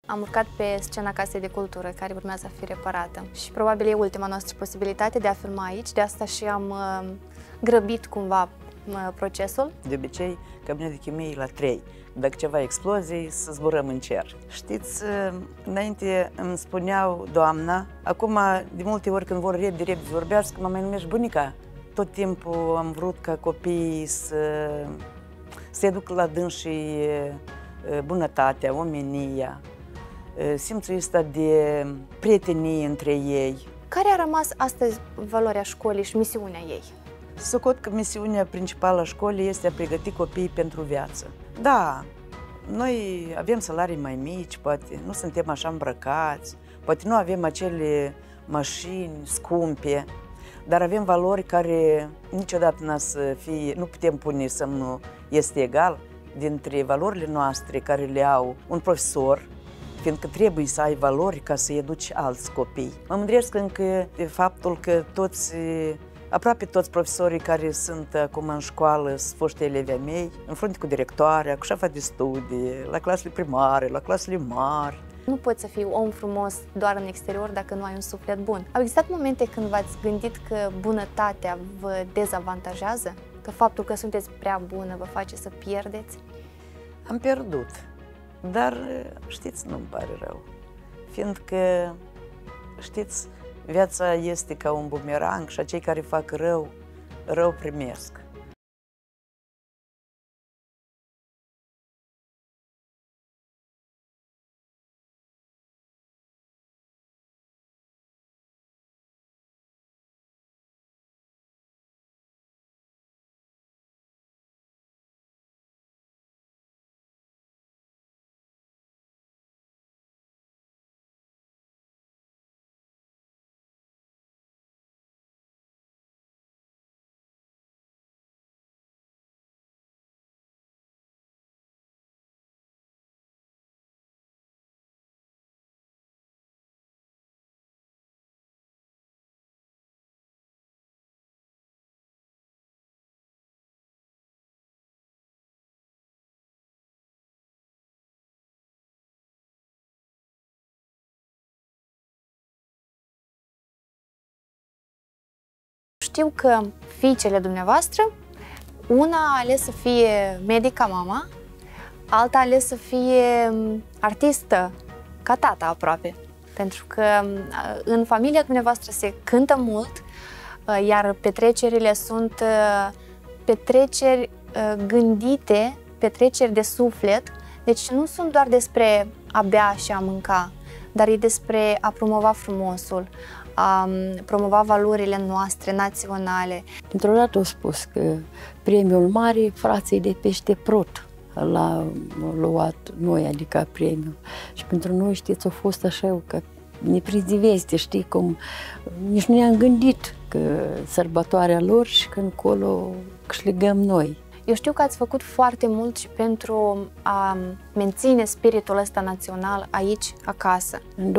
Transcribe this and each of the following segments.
Am urcat pe scena Casei de Cultură, care urmează a fi reparată. Și probabil e ultima noastră posibilitate de a filma aici, de asta și am grăbit cumva procesul. De obicei, cabinetul de chimie e la 3. Dacă ceva explozii, să zburăm în cer. Știți, înainte îmi spuneau doamna, acum de multe ori când vor repede să vorbească, mă mai numești bunica. Tot timpul am vrut ca copiii să educ la dânsii bunătatea, omenia, simțul ăsta de prietenie între ei. Care a rămas astăzi valoarea școlii și misiunea ei? Socot că misiunea principală a școlii este a pregăti copiii pentru viață. Da, noi avem salarii mai mici, poate nu suntem așa îmbrăcați, poate nu avem acele mașini scumpe, dar avem valori care niciodată nu putem pune semnul este egal dintre valorile noastre care le au un profesor, fiindcă trebuie să ai valori ca să educi alți copii. Mă mândresc încă de faptul că aproape toți profesorii care sunt acum în școală sunt foști elevi ai mei, în frunte cu directoarea, cu șefa de studii, la clasele primare, la clasele mari. Nu poți să fii om frumos doar în exterior dacă nu ai un suflet bun. Au existat momente când v-ați gândit că bunătatea vă dezavantajează? Că faptul că sunteți prea bună vă face să pierdeți? Am pierdut, dar știți, nu-mi pare rău, fiindcă, știți, viața este ca un bumerang și cei care fac rău, rău primesc. Știu că fiicele dumneavoastră, una a ales să fie medica mama, alta a ales să fie artistă, ca tata aproape. Pentru că în familia dumneavoastră se cântă mult, iar petrecerile sunt petreceri gândite, petreceri de suflet, deci nu sunt doar despre a bea și a mânca, dar e despre a promova frumosul, a promova valorile noastre naționale. Într-o dată au spus că premiul mare, frații de pește prot, l-am luat noi, adică premiul. Și pentru noi, știți, a fost așa că ne priziveste, știi, cum nici nu ne-am gândit că sărbătoarea lor și că încolo câștigăm noi. Eu știu că ați făcut foarte mult și pentru a menține spiritul ăsta național aici, acasă. În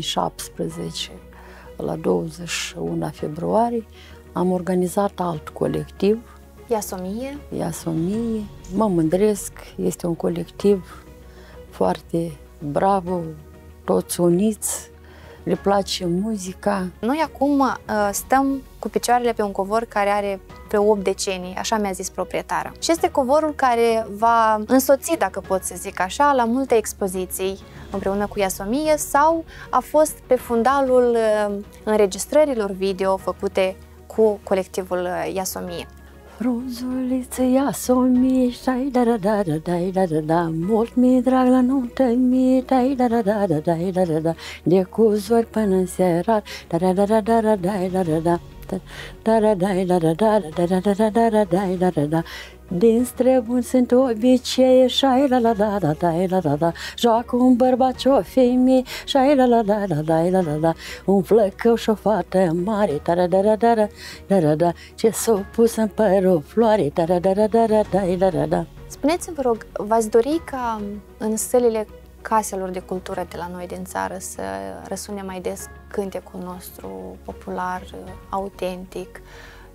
2017, la 21 februarie, am organizat alt colectiv. Iasomie. Iasomie. Mă mândresc, este un colectiv foarte bravo, toți uniți, le place muzica. Noi acum stăm cu picioarele pe un covor care are vreo 8 decenii, așa mi-a zis proprietara. Și este covorul care va însoți, dacă pot să zic așa, la multe expoziții împreună cu Iasomie sau a fost pe fundalul înregistrărilor video făcute cu colectivul Iasomie. Frunzuliță, Iasomie, dai da da da da dai da da da, mult mi-e drag la nuntă mie, dai da da da da dai da da da, de cu zori până în seara, da da da da da da dai da da da, da da da da da da da da da da da dai da da da. Din străbuni sunt obicei, șai la la da da da la la da, joacă un bărbat și o femeie, șai la la da da da la la da, un flăcău și o fată mare, da da da da da da da da, ce s-o pus în părul floare, da da da da da da da da da. Spuneți-mi, vă rog, v-ați dori ca în sălile caselor de cultură de la noi din țară să răsune mai des cântecul nostru popular, autentic,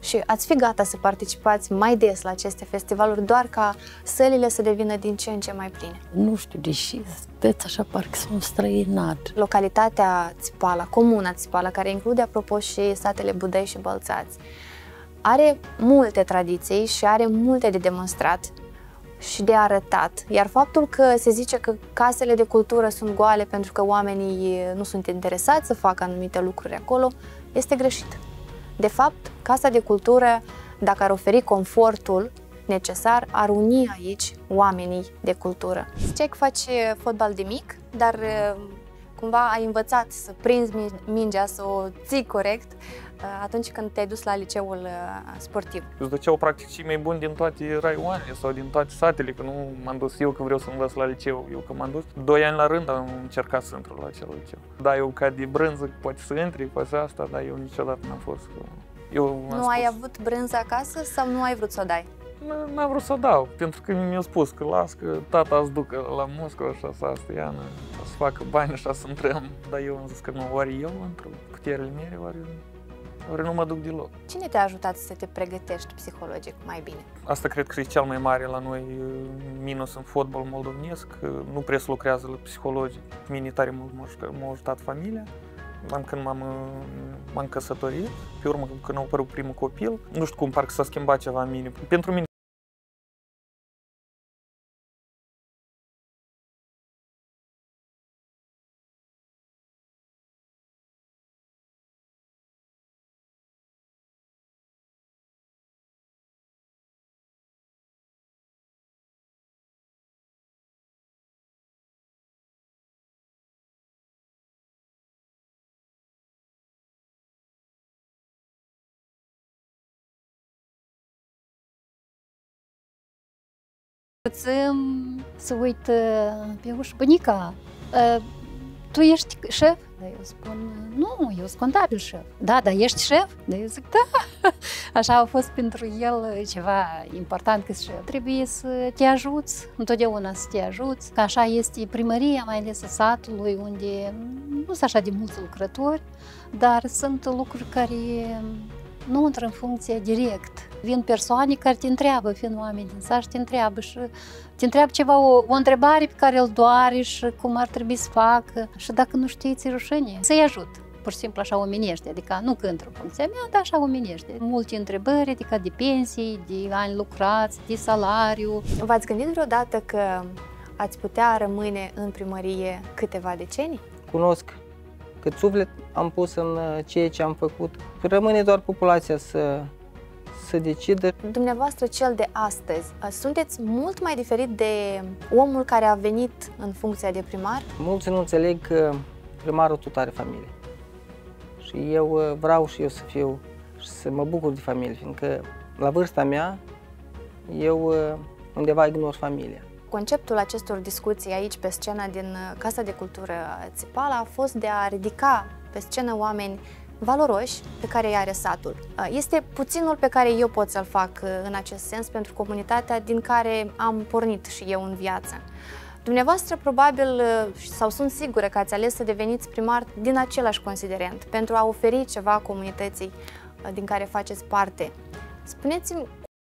și ați fi gata să participați mai des la aceste festivaluri, doar ca sălile să devină din ce în ce mai pline? Nu știu, deși sunteți așa, parcă sunt străinat. Localitatea Țipala, comuna Țipala, care include, apropo, și satele Budăi și Bălțați, are multe tradiții și are multe de demonstrat și de arătat. Iar faptul că se zice că casele de cultură sunt goale pentru că oamenii nu sunt interesați să facă anumite lucruri acolo, este greșit. De fapt, Casa de Cultură, dacă ar oferi confortul necesar, ar uni aici oamenii de cultură. Ziceai că faci fotbal de mic, dar cumva ai învățat să prinzi mingea, să o ții corect atunci când te-ai dus la liceul sportiv. Îți duceau practic cei mai buni din toate raioanele sau din toate satele, că nu m-am dus eu că vreau să învăț la liceu. Eu că m-am dus 2 ani la rând am încercat să intru la acel liceu. Da, eu ca de brânză poate să intri, poate asta, dar eu niciodată n-am fost. Nu ai avut brânză acasă sau nu ai vrut să o dai? N-am vrut să o dau, pentru că mi-a spus că las că tata îți ducă la Moscova și asta, Iana, să facă bani și să intrăm. Dar eu am zis că nu, ori eu într-o puterile mele, ori nu mă duc deloc. Cine te-a ajutat să te pregătești psihologic mai bine? Asta cred că e cel mai mare la noi minus în fotbal moldovenesc, că nu prea se lucrează la psihologi. Mine tare mult m-a ajutat familia. Când m-am căsătorit, pe urmă când a apărut primul copil, nu știu cum, parcă s-a schimbat ceva în mine. Pentru mine să uit pe ușă, bunica, tu ești șef? Dar eu spun, nu, eu sunt contabil șef. Da, dar ești șef? Dar eu zic, da. Așa a fost pentru el ceva important că șef. Trebuie să te ajuți, întotdeauna să te ajuți. Că așa este primăria, mai ales a satului, unde nu sunt așa de mulți lucrători, dar sunt lucruri care nu intră în funcție direct. Vin persoane care te întreabă, fiind oameni din sat, și te întreabă ceva, o întrebare pe care îl doare și cum ar trebui să facă. Și dacă nu știi, ți-e rușine, să-i ajut. Pur și simplu așa omenește, adică nu că într-o funcția mea, dar așa omenește. Multe întrebări, adică de pensii, de ani lucrați, de salariu. V-ați gândit vreodată că ați putea rămâne în primărie câteva decenii? Cunosc cât suflet am pus în ceea ce am făcut. Rămâne doar populația să decidă. Dumneavoastră, cel de astăzi, sunteți mult mai diferit de omul care a venit în funcția de primar? Mulți nu înțeleg că primarul tot are familie. Și eu vreau și eu să fiu și să mă bucur de familie, fiindcă la vârsta mea eu undeva ignor familia. Conceptul acestor discuții aici pe scena din Casa de Cultură Țipala a fost de a ridica pe scenă oameni valoroși pe care îi are satul. Este puținul pe care eu pot să-l fac în acest sens pentru comunitatea din care am pornit și eu în viață. Dumneavoastră probabil, sau sunt sigură că ați ales să deveniți primar din același considerent, pentru a oferi ceva comunității din care faceți parte. Spuneți-mi,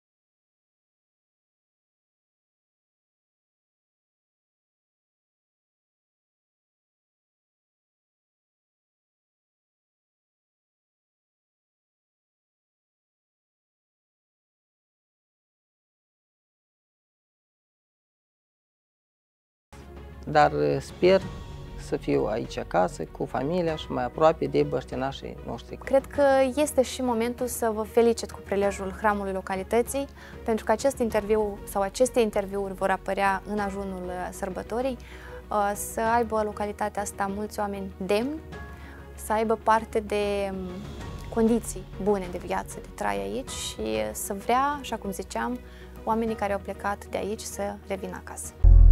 Dar sper să fiu aici acasă, cu familia și mai aproape de băștinașii noștri. Cred că este și momentul să vă felicit cu prilejul Hramului Localității, pentru că acest interviu sau aceste interviuri vor apărea în ajunul sărbătorii, să aibă localitatea asta mulți oameni demni, să aibă parte de condiții bune de viață, de trai aici și să vrea, așa cum ziceam, oamenii care au plecat de aici să revină acasă.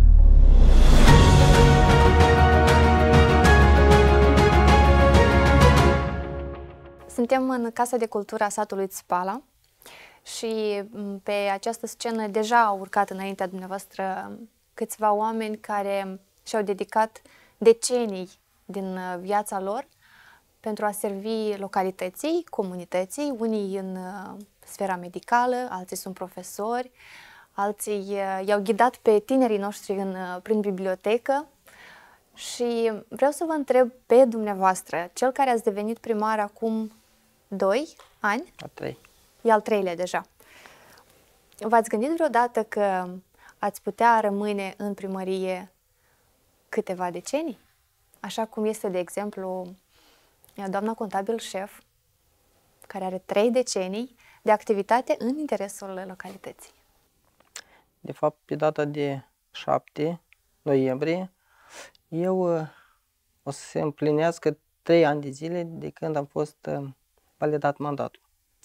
Suntem în Casa de Cultură a satului Țipala și pe această scenă deja au urcat înaintea dumneavoastră câțiva oameni care și-au dedicat decenii din viața lor pentru a servi localității, comunității, unii în sfera medicală, alții sunt profesori, alții i-au ghidat pe tinerii noștri prin bibliotecă. Și vreau să vă întreb pe dumneavoastră, cel care ați devenit primar acum 2 ani? A 3. E al 3-lea deja. V-ați gândit vreodată că ați putea rămâne în primărie câteva decenii? Așa cum este, de exemplu, doamna contabil șef, care are 3 decenii de activitate în interesul localității. De fapt, pe data de 7 noiembrie, eu o să se împlinească 3 ani de zile de când am fost validat mandatul.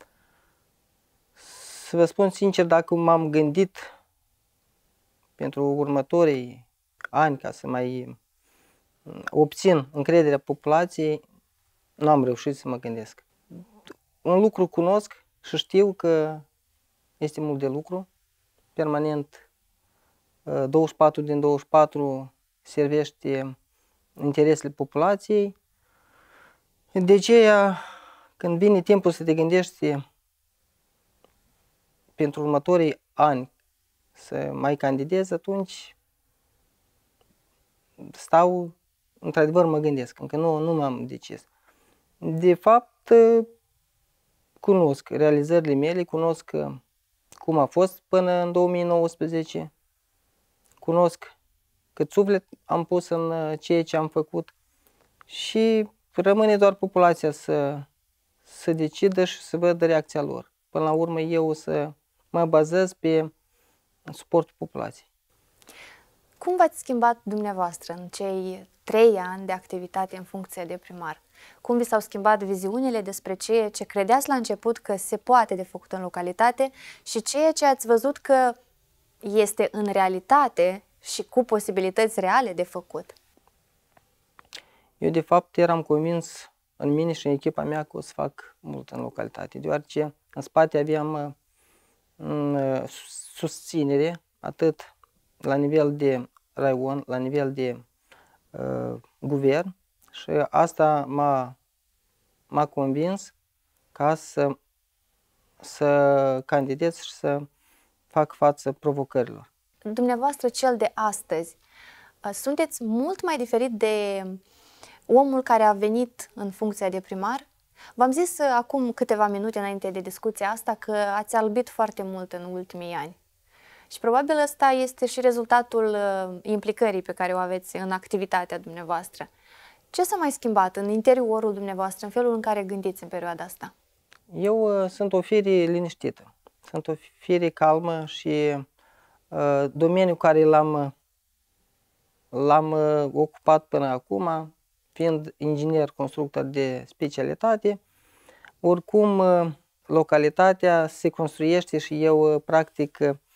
Să vă spun sincer, dacă m-am gândit pentru următorii ani ca să mai obțin încrederea populației, nu am reușit să mă gândesc. Un lucru cunosc și știu că este mult de lucru, permanent, 24 din 24 servește interesele populației. De aceea, când vine timpul să te gândești pentru următorii ani să mai candidezi, atunci stau, într-adevăr mă gândesc, încă nu m-am decis. De fapt, cunosc realizările mele, cunosc cum a fost până în 2019, cunosc cât suflet am pus în ceea ce am făcut și rămâne doar populația să decidă și să vadă reacția lor. Până la urmă eu o să mă bazez pe suportul populației. Cum v-ați schimbat dumneavoastră în cei 3 ani de activitate în funcție de primar? Cum vi s-au schimbat viziunile despre ceea ce credeați la început că se poate de făcut în localitate și ceea ce ați văzut că este în realitate și cu posibilități reale de făcut? Eu de fapt eram convins în mine și în echipa mea că o să fac mult în localitate, deoarece în spate aveam susținere atât la nivel de raion, la nivel de guvern și asta m-a convins ca să candidez și să fac față provocărilor. Dumneavoastră, cel de astăzi, sunteți mult mai diferit de omul care a venit în funcția de primar? V-am zis acum câteva minute înainte de discuția asta că ați albit foarte mult în ultimii ani. Și probabil ăsta este și rezultatul implicării pe care o aveți în activitatea dumneavoastră. Ce s-a mai schimbat în interiorul dumneavoastră, în felul în care gândiți în perioada asta? Eu sunt o fire liniștită, sunt o fire calmă și domeniul care l-am ocupat până acum, fiind inginer constructor de specialitate, oricum localitatea se construiește și eu practic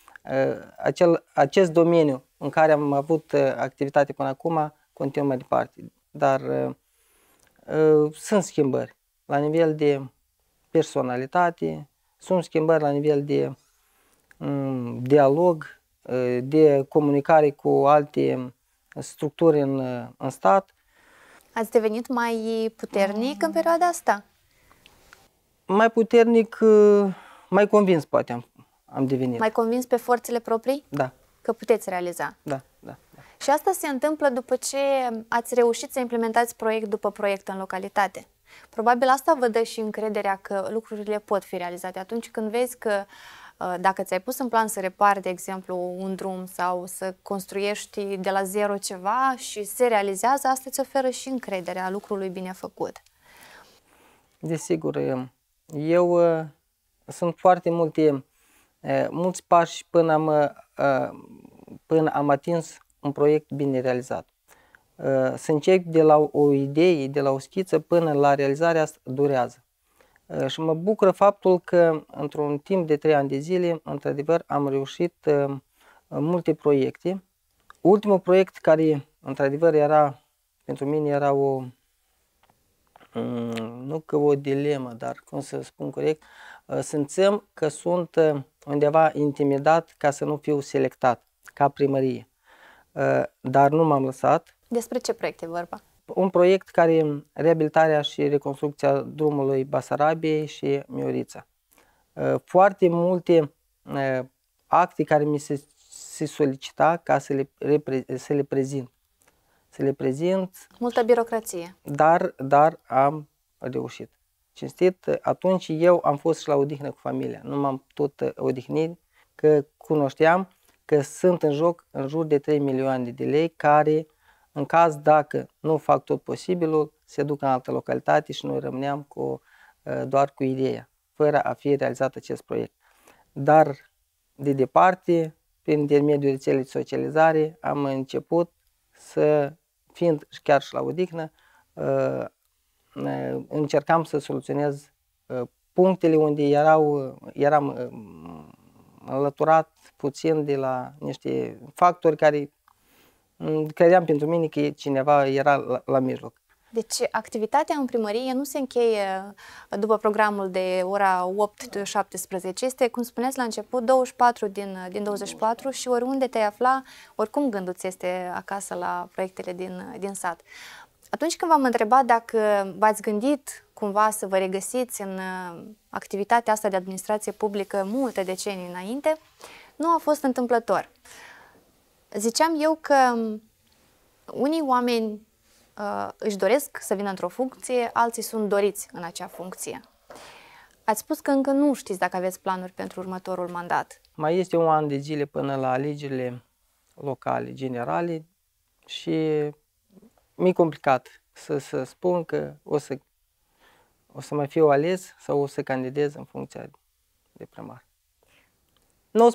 acest domeniu în care am avut activitate până acum continuă mai departe. Dar sunt schimbări la nivel de personalitate, sunt schimbări la nivel de dialog, de comunicare cu alte structuri în stat. Ați devenit mai puternic în perioada asta? Mai puternic, mai convins poate am devenit. Mai convins pe forțele proprii? Da. Că puteți realiza? Da. Și asta se întâmplă după ce ați reușit să implementați proiect după proiect în localitate. Probabil asta vă dă și încrederea că lucrurile pot fi realizate. Atunci când vezi că dacă ți-ai pus în plan să repari, de exemplu, un drum sau să construiești de la zero ceva și se realizează, asta îți oferă și încrederea lucrului bine făcut. Desigur, eu sunt foarte mulți pași până am atins un proiect bine realizat. Să încep de la o idee, de la o schiță până la realizarea asta durează. Și mă bucură faptul că într-un timp de 3 ani de zile, într-adevăr, am reușit multe proiecte. Ultimul proiect care, într-adevăr, pentru mine era nu că o dilemă, dar cum să spun corect, simțeam că sunt undeva intimidat ca să nu fiu selectat ca primărie. Dar nu m-am lăsat. Despre ce proiect e vorba? Un proiect care reabilitarea și reconstrucția drumului Basarabiei și Miorița. foarte multe acte care mi se solicita ca să le prezint. Să le prezint. Multă birocrație. Dar am reușit. Cinstit, atunci eu am fost și la odihnă cu familia. Nu m-am tot odihnit, că cunoșteam că sunt în joc în jur de 3 milioane de lei care, în caz dacă nu fac tot posibilul, se duc în altă localitate și noi rămâneam doar cu ideea, fără a fi realizat acest proiect. Dar, de departe, prin intermediul rețelei de socializare, am început să, fiind chiar și la odihnă, încercam să soluționez punctele unde eram înlăturat puțin de la niște factori care credeam pentru mine că cineva era la mijloc. Deci activitatea în primărie nu se încheie după programul de ora 8-17. Este, cum spuneați la început, 24 din 24 și oriunde te afla, oricum gândul ți este acasă la proiectele din sat. Atunci când v-am întrebat dacă v-ați gândit cumva să vă regăsiți în activitatea asta de administrație publică multe decenii înainte, nu a fost întâmplător. Ziceam eu că unii oameni își doresc să vină într-o funcție, alții sunt doriți în acea funcție. Ați spus că încă nu știți dacă aveți planuri pentru următorul mandat. Mai este un an de zile până la alegerile locale, generale și mi-e complicat să spun că o să mai fiu ales sau o să candidez în funcția de primar. Nu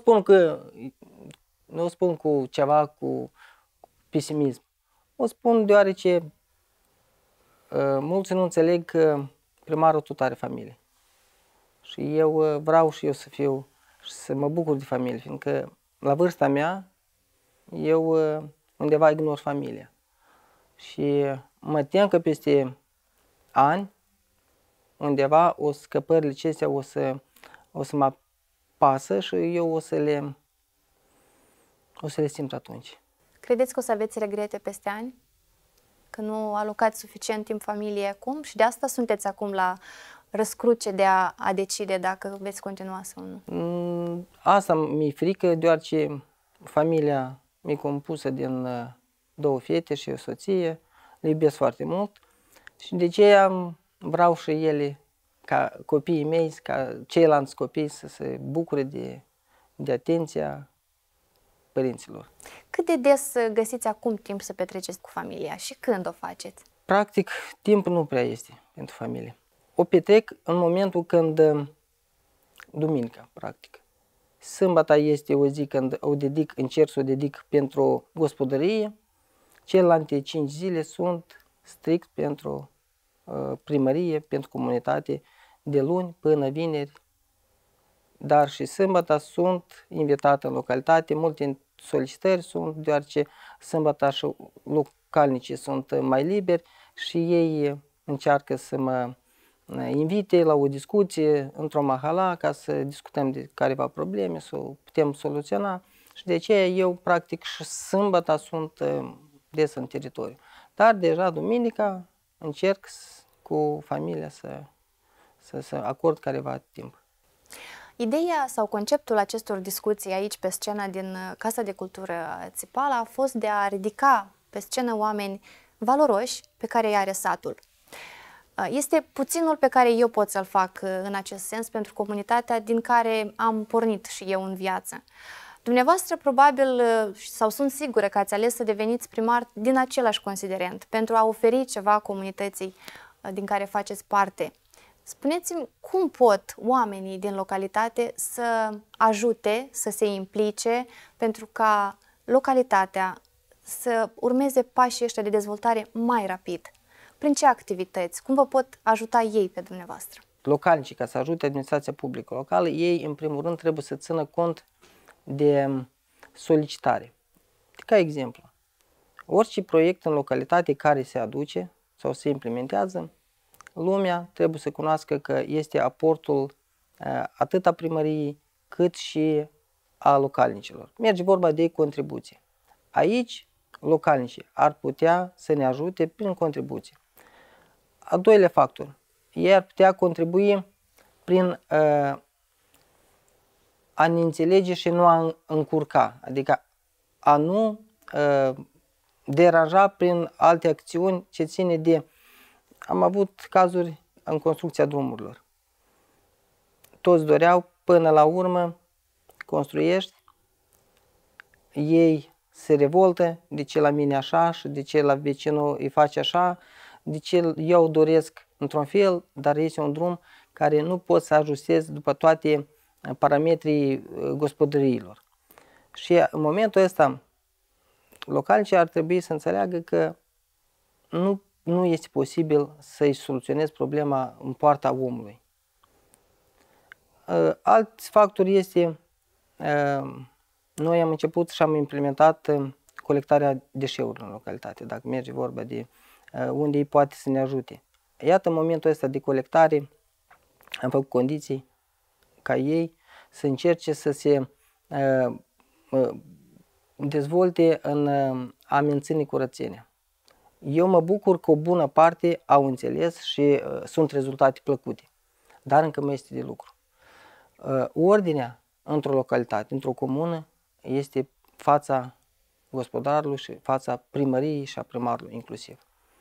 o spun cu ceva cu pesimism. O spun deoarece mulți nu înțeleg că primarul tot are familie. Și eu vreau și eu să fiu și să mă bucur de familie, fiindcă la vârsta mea eu undeva ignor familia. Și mă tem că peste ani, undeva, scăpările acestea o să mă pasă și eu o să le simt atunci. Credeți că o să aveți regrete peste ani? Că nu alocați suficient timp familiei acum și de asta sunteți acum la răscruce de a decide dacă veți continua sau nu? Asta mi-e frică, deoarece familia mi-e compusă din 2 fete și o soție, le iubesc foarte mult și de aceea vreau și ele, ca copiii mei, ca ceilalți copii să se bucure de atenția părinților. Cât de des găsiți acum timp să petreceți cu familia și când o faceți? Practic, timp nu prea este pentru familie. O petrec în momentul când, duminica, practic. Sâmbătă este o zi când încerc să o dedic pentru gospodărie. Celelalte 5 zile sunt strict pentru primărie, pentru comunitate, de luni până vineri. Dar și sâmbătă sunt invitat în localitate, multe solicitări sunt, deoarece sâmbătă și localnicii sunt mai liberi și ei încearcă să mă invite la o discuție într-o mahala ca să discutăm de careva probleme, să o putem soluționa și de aceea eu practic și sâmbătă sunt des în teritoriu. Dar deja duminica încerc cu familia să acord careva timp. Ideea sau conceptul acestor discuții aici pe scena din Casa de Cultură Țipala a fost de a ridica pe scenă oameni valoroși pe care îi are satul. Este puținul pe care eu pot să-l fac în acest sens pentru comunitatea din care am pornit și eu în viață. Dumneavoastră probabil, sau sunt sigură că ați ales să deveniți primar din același considerent, pentru a oferi ceva comunității din care faceți parte. Spuneți-mi cum pot oamenii din localitate să ajute, să se implice pentru ca localitatea să urmeze pașii ăștia de dezvoltare mai rapid? Prin ce activități? Cum vă pot ajuta ei pe dumneavoastră? Localnicii, ca să ajute administrația publică locală, ei în primul rând trebuie să țină cont de solicitare. Ca exemplu, orice proiect în localitate care se aduce sau se implementează, lumea trebuie să cunoască că este aportul atât a primăriei cât și a localnicilor. Merge vorba de contribuție. Aici, localnicii ar putea să ne ajute prin contribuție. Al doilea factor, ei ar putea contribui prin a ne înțelege și nu a încurca, adică a nu deranja prin alte acțiuni ce ține de... Am avut cazuri în construcția drumurilor. Toți doreau, până la urmă, construiești, ei se revoltă, de ce la mine așa și de ce la vecinul îi face așa, de ce eu doresc într-un fel, dar este un drum care nu pot să ajustez după toate parametrii gospodăriilor. Și în momentul ăsta, localnicii ar trebui să înțeleagă că nu este posibil să-i soluționezi problema în poarta omului. Alți factori este, noi am început și am implementat colectarea deșeurilor în localitate, dacă merge vorba de unde ei poate să ne ajute. Iată, în momentul ăsta de colectare, am făcut condiții ca ei să încerce să se dezvolte în a menține curățenia. Eu mă bucur că o bună parte au înțeles și sunt rezultate plăcute, dar încă mai este de lucru. Ordinea într-o localitate, într-o comună, este fața gospodarului și fața primăriei și a primarului inclusiv.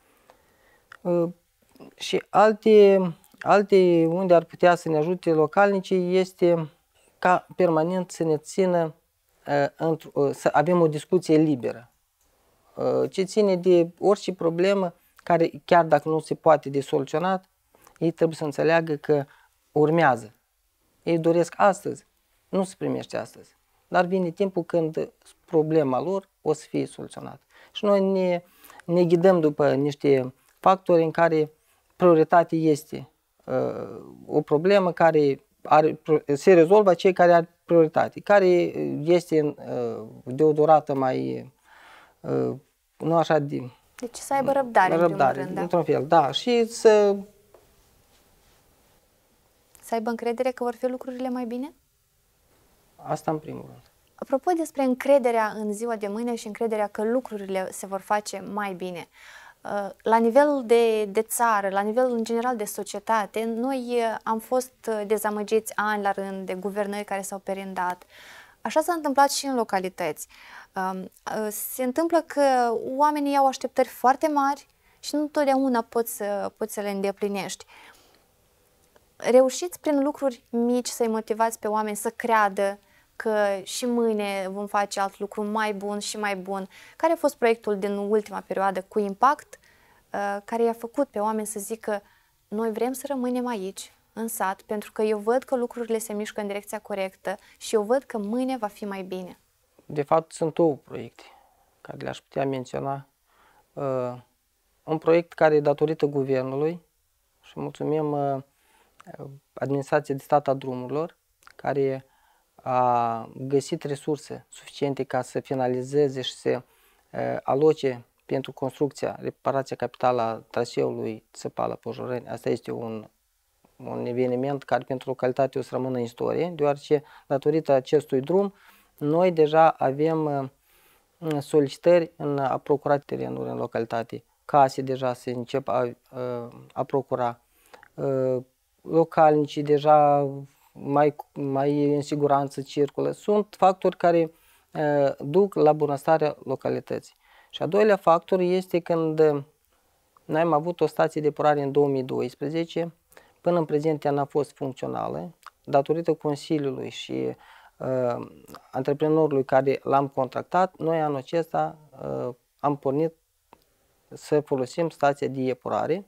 Și alte unde ar putea să ne ajute localnicii este ca permanent să ne țină, să avem o discuție liberă. Ce ține de orice problemă, care chiar dacă nu se poate de soluționat, ei trebuie să înțeleagă că urmează. Ei doresc astăzi, nu se primește astăzi, dar vine timpul când problema lor o să fie soluționată. Și noi ne ghidăm după niște factori în care prioritatea este o problemă care se rezolvă cei care au prioritate, care este de o durată mai, nu așa de... Deci să aibă răbdare, în primul rând, da? Într-un fel, da. Și să aibă încredere că vor fi lucrurile mai bine? Asta în primul rând. Apropo despre încrederea în ziua de mâine și încrederea că lucrurile se vor face mai bine, la nivel de țară, la nivel în general de societate, noi am fost dezamăgiți ani la rând de guvernări care s-au perindat. Așa s-a întâmplat și în localități. Se întâmplă că oamenii au așteptări foarte mari și nu totdeauna poți să le îndeplinești. Reușiți prin lucruri mici să-i motivați pe oameni să creadă că și mâine vom face alt lucru mai bun și mai bun. Care a fost proiectul din ultima perioadă cu impact care i-a făcut pe oameni să zică noi vrem să rămânem aici, în sat, pentru că eu văd că lucrurile se mișcă în direcția corectă și eu văd că mâine va fi mai bine? De fapt, sunt două proiecte care le-aș putea menționa. Un proiect care, datorită guvernului, și mulțumim Administrației de Stat a Drumurilor, care a găsit resurse suficiente ca să finalizeze și să aloce pentru construcția, reparația capitală a traseului Țăpala-Pojoreni. Asta este un eveniment care pentru localitate o să rămână în istorie, deoarece datorită acestui drum noi deja avem solicitări în a procura terenuri în localitate, case deja se încep a procura, localnicii deja mai în siguranță circulă. Sunt factori care duc la bunăstarea localității. Și a doilea factor este când noi am avut o stație de epurare în 2012, până în prezent ea n-a fost funcțională, datorită Consiliului și antreprenorului care l-am contractat, noi anul acesta am pornit să folosim stația de epurare.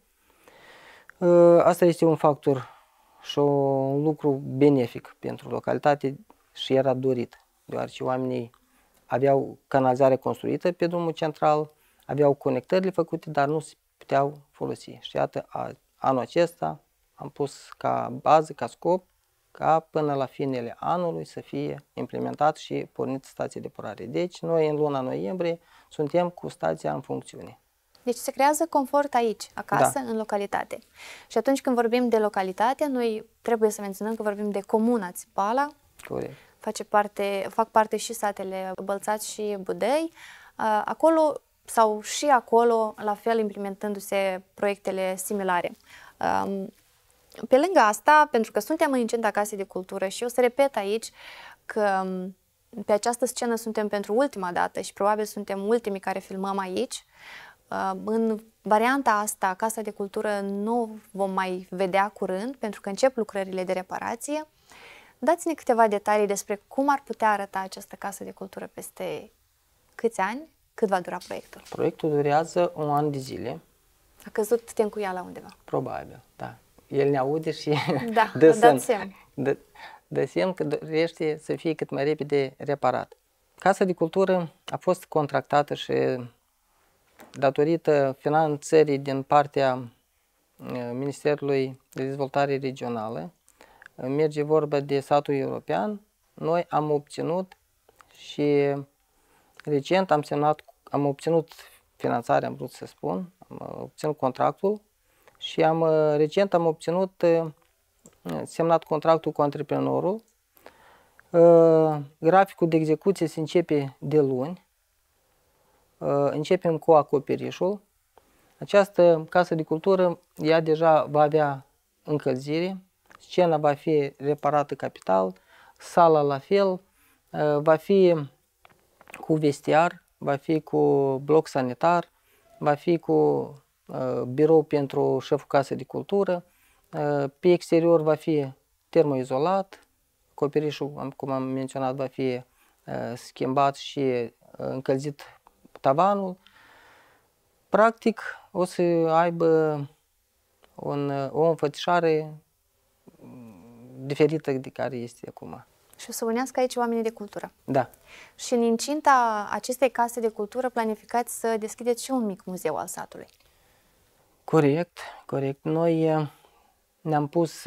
Asta este un factor și un lucru benefic pentru localitate și era dorit, deoarece oamenii aveau canalizare construită pe drumul central, aveau conectările făcute, dar nu se puteau folosi. Și iată, anul acesta am pus ca bază, ca scop, ca până la finele anului să fie implementat și pornit stația de epurare. Deci, noi în luna noiembrie suntem cu stația în funcțiune. Deci se creează confort aici, acasă, în localitate. Și atunci când vorbim de localitate, noi trebuie să menționăm că vorbim de comuna Țipala. Corect. Fac parte și satele Bălțați și Budăi. Acolo sau și acolo, la fel, implementându-se proiectele similare. Pe lângă asta, pentru că suntem în incendia Casei de Cultură și o să repet aici, că pe această scenă suntem pentru ultima dată și probabil suntem ultimii care filmăm aici. În varianta asta, Casa de Cultură nu vom mai vedea curând, pentru că încep lucrările de reparație. Dați-ne câteva detalii despre cum ar putea arăta această Casă de Cultură peste câți ani, cât va dura proiectul. Proiectul durează 1 an de zile. A căzut tencuiala undeva. Probabil, da. El ne aude și Da, dă dați semn. Dă semn că dorește să fie cât mai repede reparat. Casa de Cultură a fost contractată și datorită finanțării din partea Ministerului de Dezvoltare Regională, merge vorba de satul european, noi am obținut și recent am obținut finanțarea, am vrut să spun, am obținut contractul și recent am obținut semnat contractul cu antreprenorul. Graficul de execuție se începe de luni. Începem cu acoperișul. Această casă de cultură, ea deja va avea încălzire, scena va fi reparată capital, sala la fel, va fi cu vestiar, va fi cu bloc sanitar, va fi cu birou pentru șeful casei de cultură, pe exterior va fi termoizolat, acoperișul, cum am menționat, va fi schimbat și încălzit tavanul. Practic o să aibă o înfățișare diferită de care este acum. Și o să unească aici oamenii de cultură. Da. Și în incinta acestei case de cultură planificați să deschideți și un mic muzeu al satului. Corect, corect. Noi ne-am pus...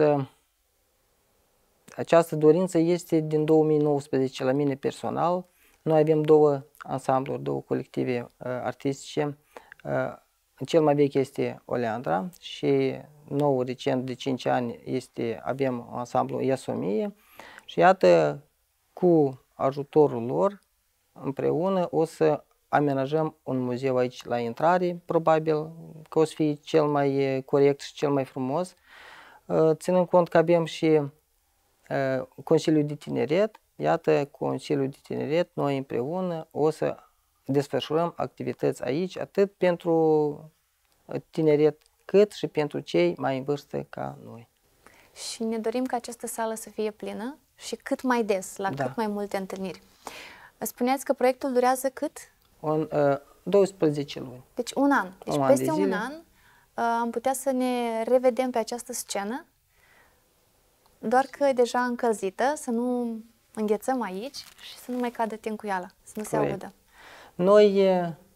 Această dorință este din 2019 la mine personal. Noi avem 2 ansambluri, 2 colective artistice. Cel mai vechi este Oleandra și nou, recent, de 5 ani, avem ansamblu Iasomie. Și iată, cu ajutorul lor, împreună, o să amenajăm un muzeu aici la intrare, probabil că o să fie cel mai corect și cel mai frumos, ținând cont că avem și Consiliul de Tineret. Iată, Consiliul de Tineret, noi împreună o să desfășurăm activități aici, atât pentru tineret, cât și pentru cei mai în vârstă ca noi. Și ne dorim ca această sală să fie plină și cât mai des, la cât mai multe întâlniri. Spuneați că proiectul durează cât? 12 luni. Deci un an. Deci peste un an am putea să ne revedem pe această scenă, doar că deja încălzită, să nu înghețăm aici și să nu mai cadă tencuiala, să nu se audă. Noi,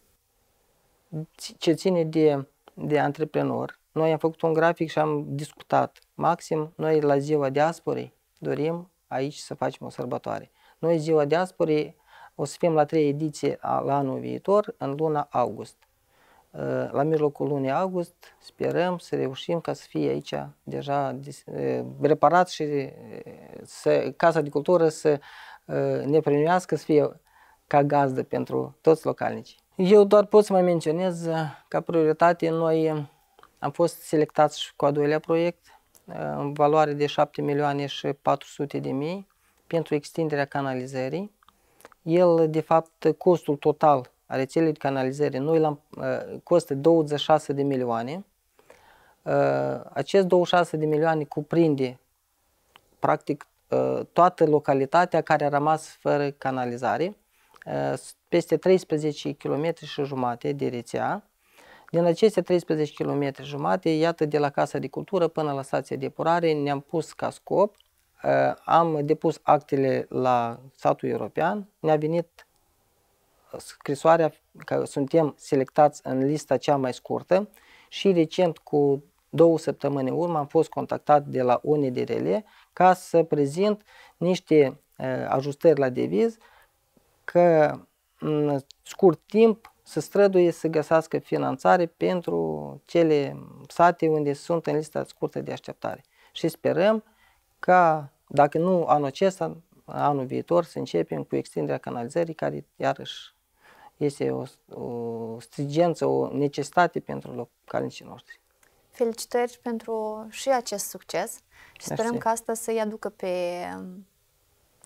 ce ține de antreprenor, noi am făcut un grafic și am discutat. Maxim, noi la Ziua Diasporei dorim aici să facem o sărbătoare. Noi Ziua Diasporei o să fim la 3 ediții la anul viitor, în luna august. La mijlocul lunii august sperăm să reușim ca să fie aici deja reparat și Casa de Cultură să ne primească, să fie ca gazdă pentru toți localnicii. Eu doar pot să mai menționez ca prioritate, noi am fost selectați și cu al 2-lea proiect în valoare de 7.400.000 pentru extinderea canalizării. El, de fapt, costul total a rețelei de canalizare noi costă 26 de milioane. Acest 26 de milioane cuprinde practic toată localitatea care a rămas fără canalizare, peste 13 km și jumate de rețea. Din aceste 13 km jumate, iată, de la Casa de Cultură până la stația de epurare, ne-am pus ca scop, am depus actele la satul european, ne-a venit scrisoarea că suntem selectați în lista cea mai scurtă și recent, cu 2 săptămâni în urmă, am fost contactat de la UNDRL ca să prezint niște ajustări la deviz, că în scurt timp să străduie să găsească finanțare pentru cele sate unde sunt în lista scurtă de așteptare. Și sperăm ca, dacă nu anul acesta, anul viitor, să începem cu extinderea canalizării, care iarăși este o strigență, o necesitate pentru localnicii noștri. Felicitări pentru și acest succes și sperăm că asta să-i aducă pe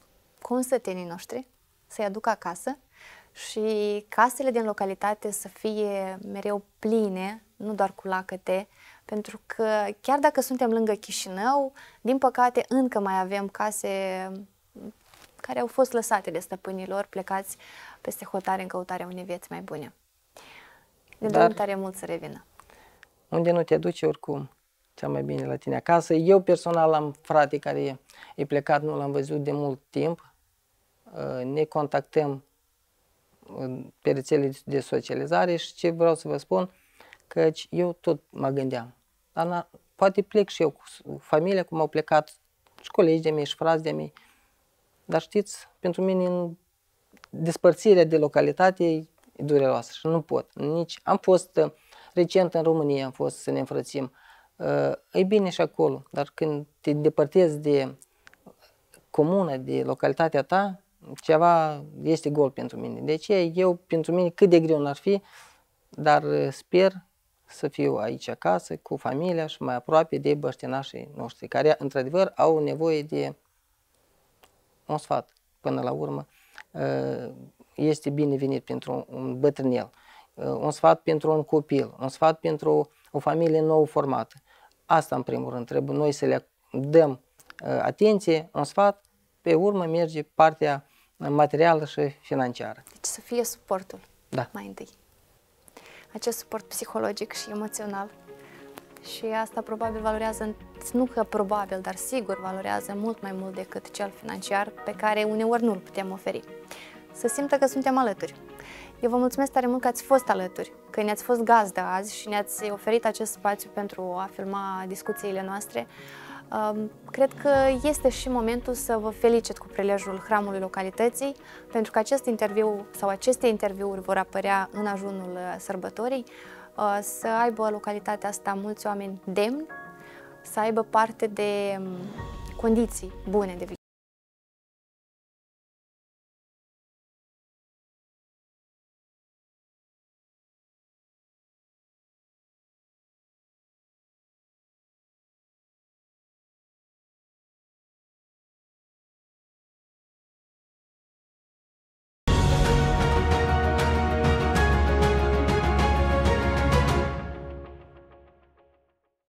consătenii noștri, să-i aducă acasă și casele din localitate să fie mereu pline, nu doar cu lacăte, pentru că chiar dacă suntem lângă Chișinău, din păcate încă mai avem case care au fost lăsate de stăpânilor, plecați peste hotare în căutarea unei vieți mai bune. Ne dorim tare mult să revină. Unde nu te duci, oricum, cea mai bine la tine acasă. Eu personal am frate care e plecat, nu l-am văzut de mult timp. Ne contactăm pe rețele de socializare și ce vreau să vă spun, că eu tot mă gândeam. Dar poate plec și eu cu familia, cum au plecat și colegi de mei și frați de mei. Dar știți, pentru mine despărțirea de localitate e dureroasă și nu pot. Nici am fost recent în România, am fost să ne înfrățim. E bine și acolo, dar când te depărtezi de comună, de localitatea ta, ceva este gol pentru mine. De aceea eu, pentru mine, cât de greu n-ar fi, dar sper să fiu aici acasă, cu familia și mai aproape de băștinașii noștri, care, într-adevăr, au nevoie de un sfat. Până la urmă, este binevenit pentru un bătrânel, un sfat pentru un copil, un sfat pentru o familie nou formată. Asta, în primul rând, trebuie noi să le dăm atenție, un sfat, pe urmă merge partea materială și financiară. Deci să fie suportul, da, mai întâi. Acest suport psihologic și emoțional. Și asta probabil valorează, nu că probabil, dar sigur valorează mult mai mult decât cel financiar pe care uneori nu îl putem oferi. Să simtă că suntem alături. Eu vă mulțumesc tare mult că ați fost alături, că ne-ați fost gazdă azi și ne-ați oferit acest spațiu pentru a filma discuțiile noastre. Cred că este și momentul să vă felicit cu prilejul hramului localității, pentru că acest interviu sau aceste interviuri vor apărea în ajunul sărbătorii, să aibă localitatea asta mulți oameni demni, să aibă parte de condiții bune de